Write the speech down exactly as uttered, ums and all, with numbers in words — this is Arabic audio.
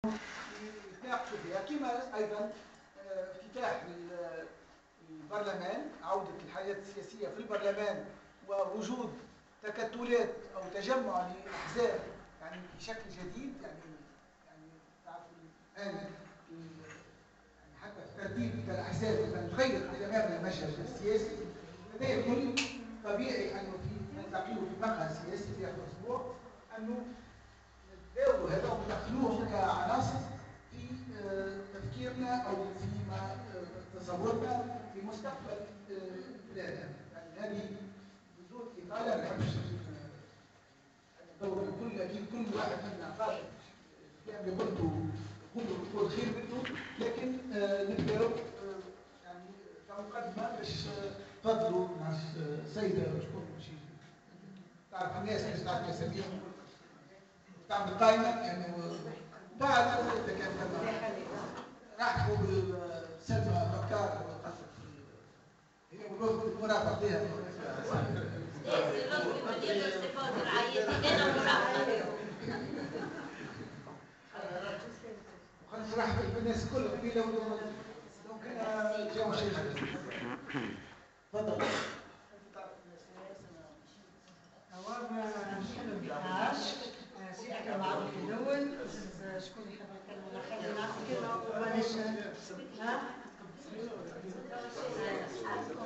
يتناقشوا فيها، كما ايضا افتتاح البرلمان، عوده الحياه السياسيه في البرلمان ووجود تكتلات او تجمع لاحزاب يعني بشكل جديد. يعني يعني تعرفوا الان يعني حتى في ترتيب الاحزاب لما نغير امام المشهد السياسي لديه يكون طبيعي انه في نلتقيه في مقهى سياسي في اخر اسبوع انه نداولوا هذا وندخلوهم كعناصر في تفكيرنا او فيما تصورنا في مستقبل بلادنا. يعني هذه بدون اطاله ما نحبش ندور كل اكيد كل واحد منا قادر يعني قلت يقول خير منه، لكن نبداو يعني كمقدمه باش تفضلوا مع السيده شكون شي تعرف الناس باش تعرف اساميهم تعمل قائمه يعني بعد اذا كان ثم راحوا بالسلمى بكار هي المرافق فيها خلينا نرحب بالناس كل قبيله دونك انا جو شيخ تفضل. سي اكرم عبد الدول شكون يحب يتكلم ولا خلينا نعطي كلمه وماناش ها